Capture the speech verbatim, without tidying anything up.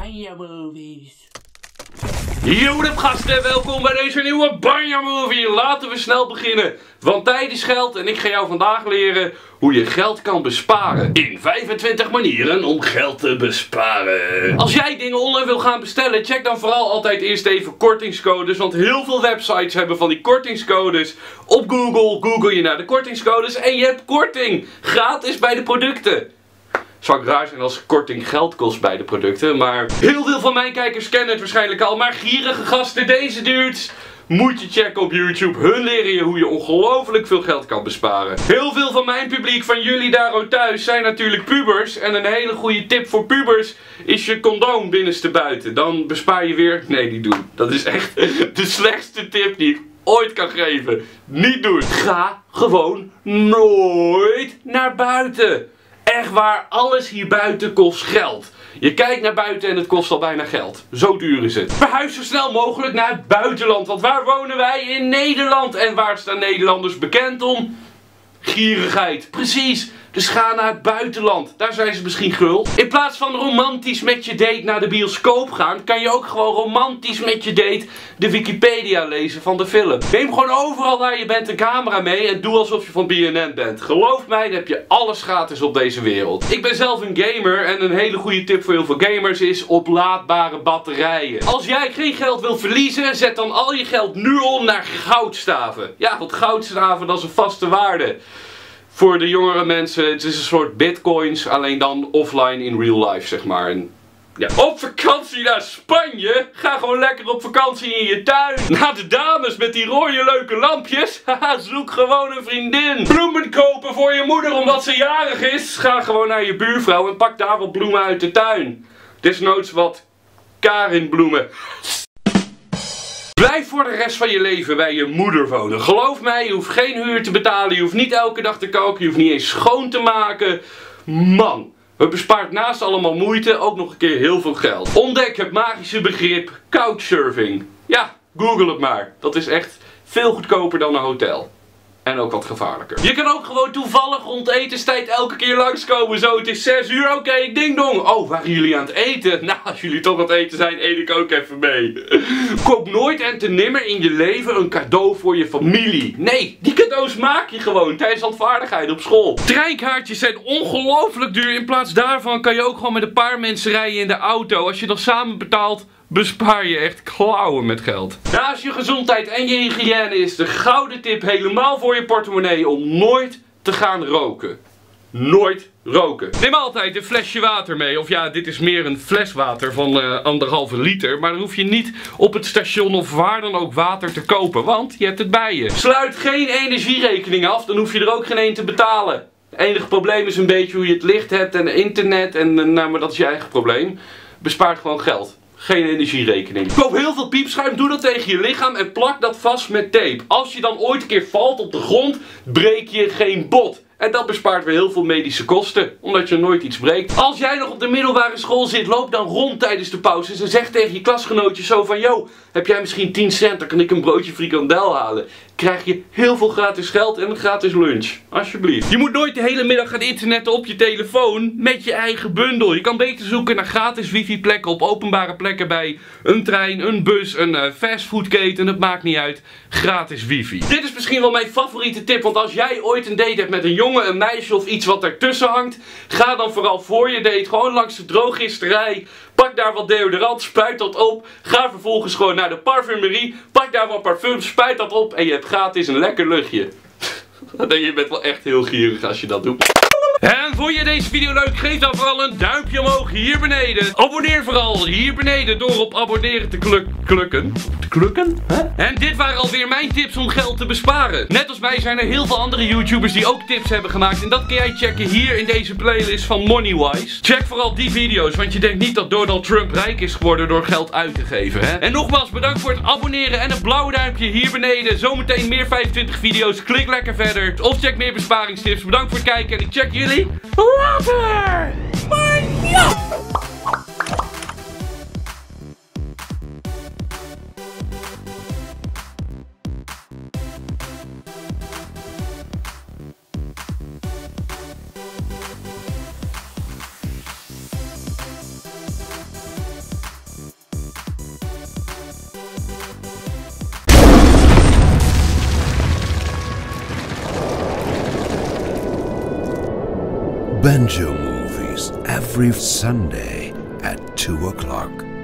Banja Movies. Yo gasten, welkom bij deze nieuwe Banja Movie. Laten we snel beginnen, want tijd is geld en ik ga jou vandaag leren hoe je geld kan besparen. In vijfentwintig manieren om geld te besparen. Als jij dingen online wil gaan bestellen, check dan vooral altijd eerst even kortingscodes, want heel veel websites hebben van die kortingscodes. Op Google, google je naar de kortingscodes en je hebt korting. Gratis bij de producten. Zou ik raar zijn als korting geld kost bij de producten, maar heel veel van mijn kijkers kennen het waarschijnlijk al. Maar gierige gasten, deze dudes, moet je checken op YouTube. Hun leren je hoe je ongelooflijk veel geld kan besparen. Heel veel van mijn publiek, van jullie daar ook thuis, zijn natuurlijk pubers. En een hele goede tip voor pubers is je condoom binnenste buiten. Dan bespaar je weer... Nee, niet doen. Dat is echt de slechtste tip die ik ooit kan geven. Niet doen. Ga gewoon nooit naar buiten. Echt waar, alles hier buiten kost geld. Je kijkt naar buiten en het kost al bijna geld. Zo duur is het. Verhuis zo snel mogelijk naar het buitenland. Want waar wonen wij? In Nederland. En waar staan Nederlanders bekend om? Gierigheid. Precies. Dus ga naar het buitenland. Daar zijn ze misschien gul. In plaats van romantisch met je date naar de bioscoop gaan, kan je ook gewoon romantisch met je date de Wikipedia lezen van de film. Neem gewoon overal waar je bent een camera mee en doe alsof je van B N N bent. Geloof mij, dan heb je alles gratis op deze wereld. Ik ben zelf een gamer en een hele goede tip voor heel veel gamers is oplaadbare batterijen. Als jij geen geld wil verliezen, zet dan al je geld nu om naar goudstaven. Ja, want goudstaven, dat is een vaste waarde. Voor de jongere mensen, het is een soort bitcoins, alleen dan offline in real life, zeg maar. En ja. Op vakantie naar Spanje? Ga gewoon lekker op vakantie in je tuin. Naar de dames met die rode leuke lampjes? Haha, zoek gewoon een vriendin. Bloemen kopen voor je moeder omdat ze jarig is? Ga gewoon naar je buurvrouw en pak daar wat bloemen uit de tuin. Desnoods wat Karinbloemen. Blijf voor de rest van je leven bij je moeder wonen. Geloof mij, je hoeft geen huur te betalen, je hoeft niet elke dag te koken, je hoeft niet eens schoon te maken. Man, het bespaart naast allemaal moeite ook nog een keer heel veel geld. Ontdek het magische begrip couchsurfing. Ja, google het maar. Dat is echt veel goedkoper dan een hotel. En ook wat gevaarlijker. Je kan ook gewoon toevallig rond etenstijd elke keer langskomen. Zo, het is zes uur, oké, okay, ding dong. Oh, waren jullie aan het eten? Nou, als jullie toch aan het eten zijn, eet ik ook even mee. Koop nooit en te nimmer in je leven een cadeau voor je familie. Nee, die cadeaus maak je gewoon tijdens handvaardigheid op school. Treinkaartjes zijn ongelooflijk duur. In plaats daarvan kan je ook gewoon met een paar mensen rijden in de auto. Als je dan samen betaalt, bespaar je echt klauwen met geld. Naast je gezondheid en je hygiëne is de gouden tip helemaal voor je portemonnee om nooit te gaan roken. Nooit roken. Neem altijd een flesje water mee. Of ja, dit is meer een fles water van uh, anderhalve liter. Maar dan hoef je niet op het station of waar dan ook water te kopen. Want je hebt het bij je. Sluit geen energierekening af. Dan hoef je er ook geen een te betalen. Het enige probleem is een beetje hoe je het licht hebt en internet. En uh, nou, maar dat is je eigen probleem. Bespaart gewoon geld. Geen energierekening. Koop heel veel piepschuim, doe dat tegen je lichaam en plak dat vast met tape. Als je dan ooit een keer valt op de grond, breek je geen bot. En dat bespaart weer heel veel medische kosten, omdat je nooit iets breekt. Als jij nog op de middelbare school zit, loop dan rond tijdens de pauzes en zeg tegen je klasgenootjes zo van: yo, heb jij misschien tien cent, dan kan ik een broodje frikandel halen. Krijg je heel veel gratis geld en een gratis lunch. Alsjeblieft. Je moet nooit de hele middag gaan internetten op je telefoon met je eigen bundel. Je kan beter zoeken naar gratis wifi plekken op openbare plekken bij een trein, een bus, een uh, fastfoodketen. Het maakt niet uit. Gratis wifi. Dit is misschien wel mijn favoriete tip, want als jij ooit een date hebt met een jongen, een meisje of iets wat ertussen hangt, ga dan vooral voor je date gewoon langs de drogisterij. Pak daar wat deodorant, spuit dat op. Ga vervolgens gewoon naar de parfumerie. Pak daar wat parfum, spuit dat op. En je hebt gratis een lekker luchtje. Je bent wel echt heel gierig als je dat doet. En vond je deze video leuk? Geef dan vooral een duimpje omhoog hier beneden. Abonneer vooral hier beneden door op abonneren te kluk klukken. Te klukken? Huh? En dit waren alweer mijn tips om geld te besparen. Net als mij zijn er heel veel andere YouTubers die ook tips hebben gemaakt. En dat kun jij checken hier in deze playlist van Moneywise. Check vooral die video's, want je denkt niet dat Donald Trump rijk is geworden door geld uit te geven. Hè? En nogmaals, bedankt voor het abonneren en het blauwe duimpje hier beneden. Zometeen meer vijfentwintig video's. Klik lekker verder. Of check meer besparingstips. Bedankt voor het kijken en ik check jullie later! Bye! Banjo Movies every Sunday at two o'clock.